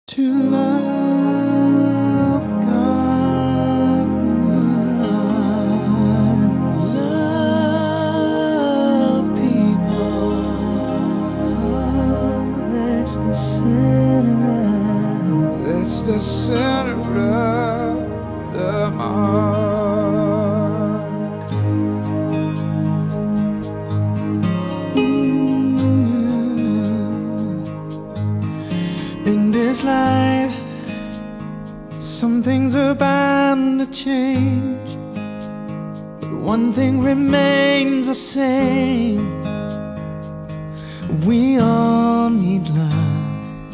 to love God, love people. Oh, that's the center of, That's the center of the mark. In this life, some things are bound to change, but one thing remains the same. We all need love.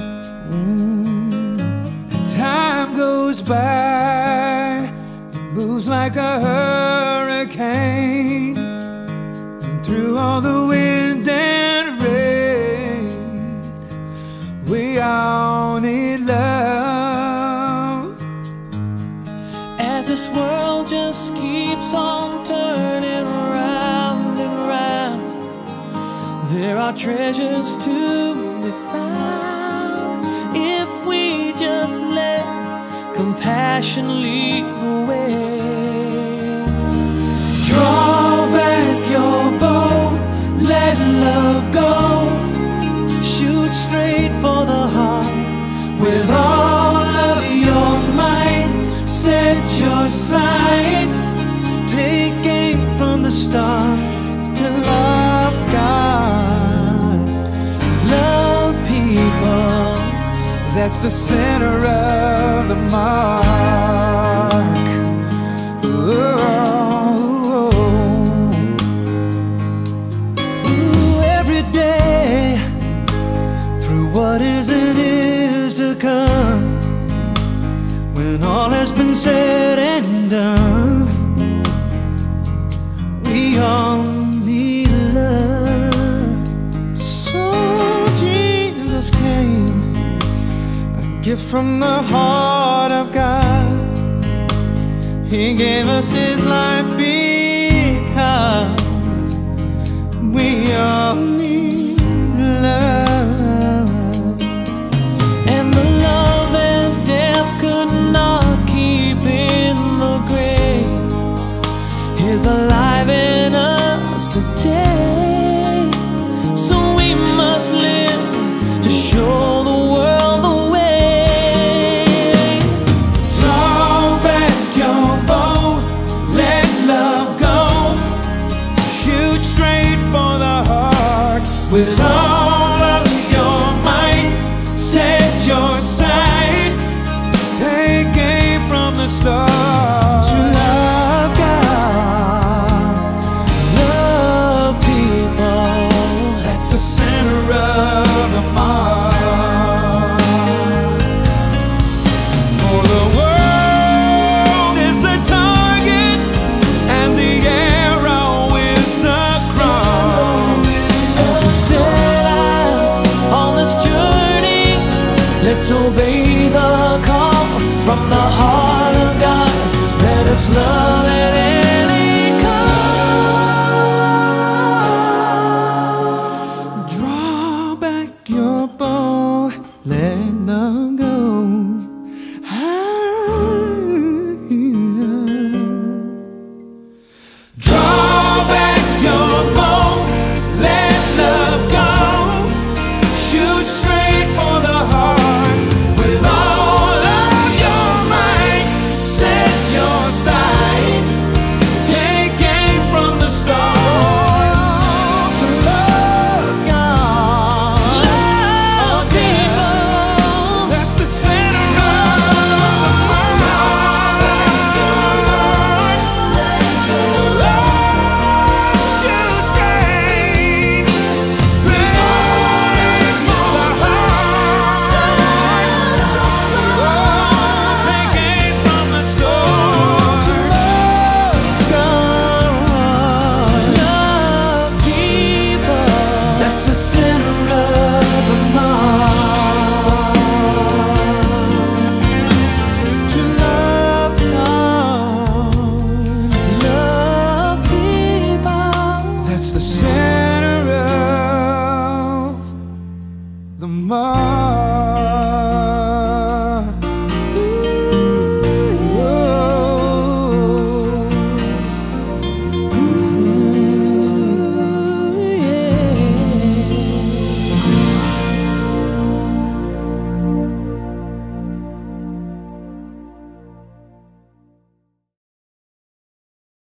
Time goes by, moves like a hurricane, and through all the wind and rain, we all need love. As this world just keeps on turning round and round, there are treasures to be found if we just let compassion lead the way. Draw back your bow, let love go. Shoot straight for the heart with all of your might. Set your sight, take aim from the start to love God, Love people, that's the center of the mark. Ooh, every day through what is and is to come. When all has been said and done, we all need love. So Jesus came, a gift from the heart of God. He gave us His life because we all need love. And the love and death could not keep in the grave is alive in us today. So we must live to show the world the way. Draw back your bow, let love go. Shoot straight for the heart With all of your might, set your sight take aim from the start. to love God, Love people, That's the center of the mark. For the world is the target, and the arrow is the cross. as we set out on this journey, let's obey the call from the heart of God. Let us love at any cost. draw back your bow, let love go.